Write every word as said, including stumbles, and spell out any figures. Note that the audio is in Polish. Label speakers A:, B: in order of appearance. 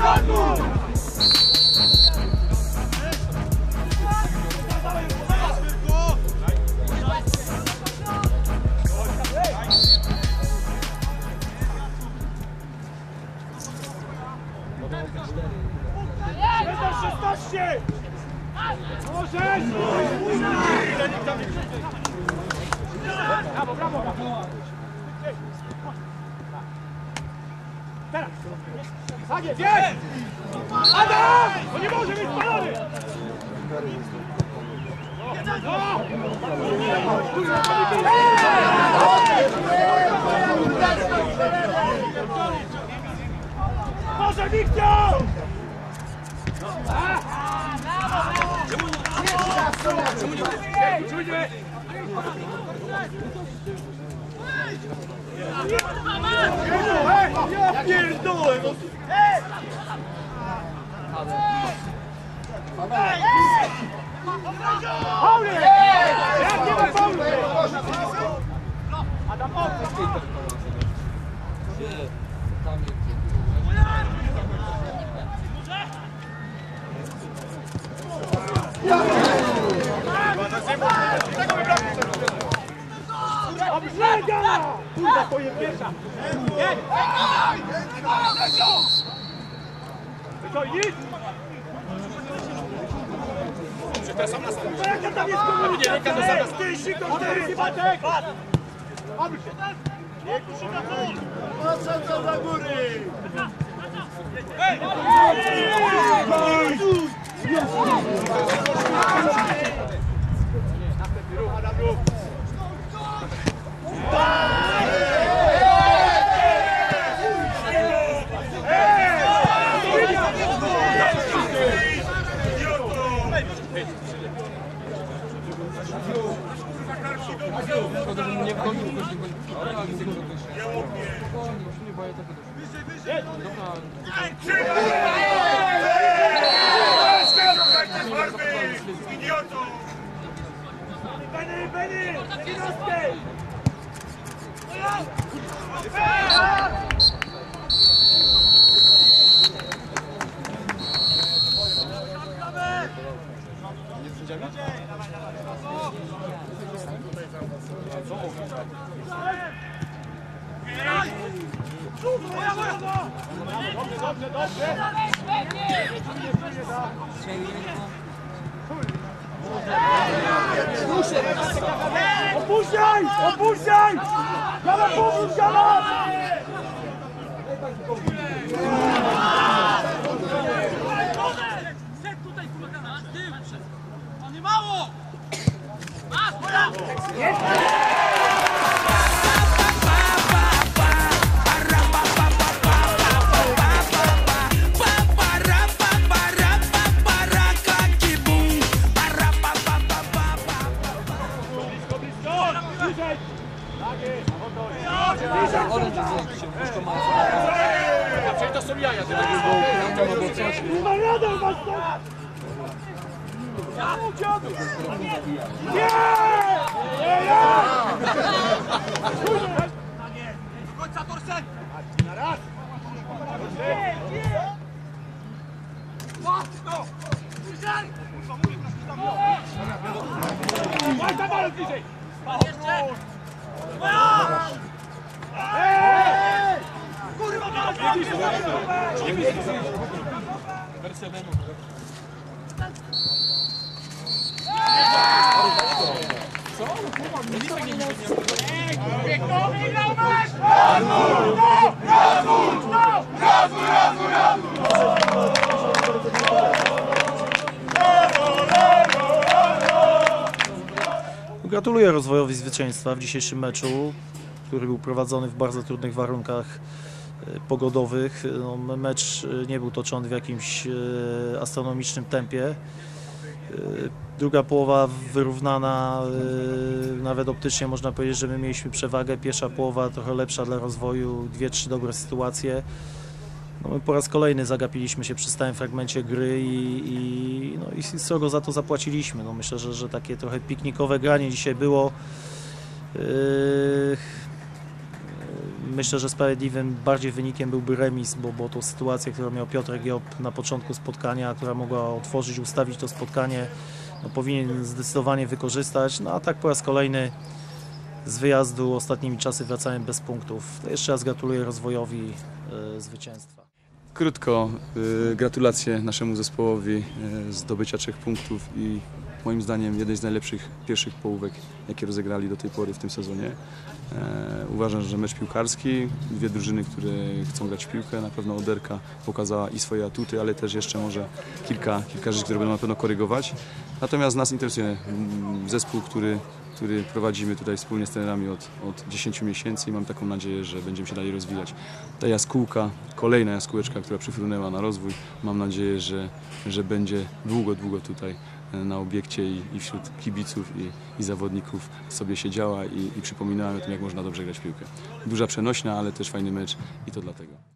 A: szesnaście! Możesz! Brawo, brawo, brawo! Teraz! Zagie, jest! Adam! To nie może być spalony! No! Może Wiktor! Ja pierdolę! Pauli! Jak nie ma Pauli! Adam, Obrzega! Kurwa, to jest pierwsza! Jedź! Co, idź?
B: Teraz sam na sam.
A: Jaka tam jest komunikacja?
B: Nie, ręka do zamiast.
A: Ty, siko, ty! Batek! Obróć się! Nie, kuszyka, tu! Patrzę do góry! Hej! Następny ruch, Adam, ruch!
C: Nie wchodził, wchodził, wchodził. Nie boję tego
A: Idioto! Benny, Benny! Jednostek! Dobrze, dobrze, dobrze! Opuszczaj! Opuszczaj! Gala, pomóż, Gala!
D: Set tutaj, kurwa, na tył! On nie mało! Masz,
B: Przecież to są jaja.
A: Kurwa, radę was to! Nie! Nie, ja!
D: końca torsen!
A: Na raz!
D: Mocno! Bliżej!
A: Masz tam balon bliżej!
D: Jeszcze!
A: Ej!
D: Kurwa,
C: Wersja demo. Co?
E: Gratuluję Rozwojowi zwycięstwa w dzisiejszym meczu, który był prowadzony w bardzo trudnych warunkach pogodowych. No, mecz nie był toczony w jakimś astronomicznym tempie. Druga połowa wyrównana, nawet optycznie można powiedzieć, że my mieliśmy przewagę. Pierwsza połowa trochę lepsza dla Rozwoju, dwie, trzy dobre sytuacje. No, my po raz kolejny zagapiliśmy się przy stałym fragmencie gry i, i, no, i srogo za to zapłaciliśmy. No, myślę, że, że takie trochę piknikowe granie dzisiaj było. Yy, Myślę, że sprawiedliwym bardziej wynikiem byłby remis, bo, bo to sytuacja, którą miał Piotrek Job na początku spotkania, która mogła otworzyć, ustawić to spotkanie, no, powinien zdecydowanie wykorzystać, no a tak po raz kolejny z wyjazdu ostatnimi czasy wracają bez punktów. To jeszcze raz gratuluję Rozwojowi y, zwycięstwa.
C: Krótko, y, gratulacje naszemu zespołowi y, zdobycia trzech punktów i moim zdaniem jednej z najlepszych pierwszych połówek, jakie rozegrali do tej pory w tym sezonie. E, uważam, że mecz piłkarski, dwie drużyny, które chcą grać w piłkę, na pewno Oderka pokazała i swoje atuty, ale też jeszcze może kilka, kilka rzeczy, które będą na pewno korygować. Natomiast nas interesuje mm, zespół, który, który prowadzimy tutaj wspólnie z trenerami od, od dziesięciu miesięcy i mam taką nadzieję, że będziemy się dalej rozwijać. Ta jaskółka, kolejna jaskółeczka, która przyfrunęła na rozwój, mam nadzieję, że, że będzie długo, długo tutaj na obiekcie i, i wśród kibiców i, i zawodników sobie siedziała i, i przypominała o tym, jak można dobrze grać w piłkę. Duża przenośna, ale też fajny mecz i to dlatego.